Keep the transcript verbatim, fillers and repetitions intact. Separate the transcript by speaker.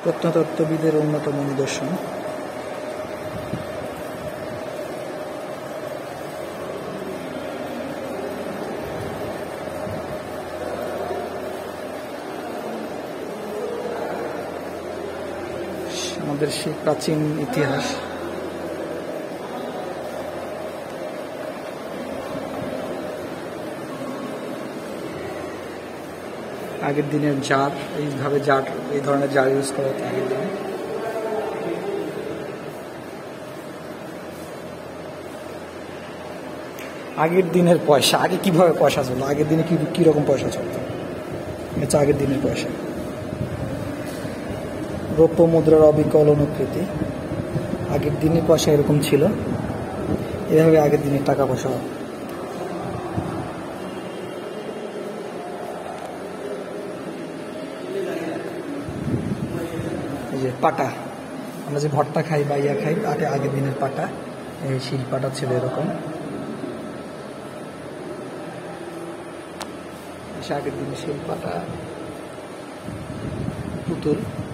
Speaker 1: প্রত্নতত্ত্ববিদের অন্যতম নিদর্শন। আমাদের সেই প্রাচীন ইতিহাস। আগের দিনের জার, এইভাবে জার, এই ধরনের জার ইউজ করা হতো আগের দিনে। আগের দিনের পয়সা, আগে কিভাবে পয়সা চলতো, আগের দিনে কি কিরকম পয়সা চলতো, এটা আগের দিনের পয়সা। রৌপ্য মুদ্রার অবিকল অনুকৃতি। আগের দিনে পয়সা এরকম ছিল, এভাবে আগের দিনের টাকা পয়সা। এই যে পাটা, আমরা যে ভর্তা খাই বা ইয়া খাই, আগে আগের দিনের পাটা, এই শিল পাটা ছিল এরকম। আগের দিনের শিল পাটা, পুতুল।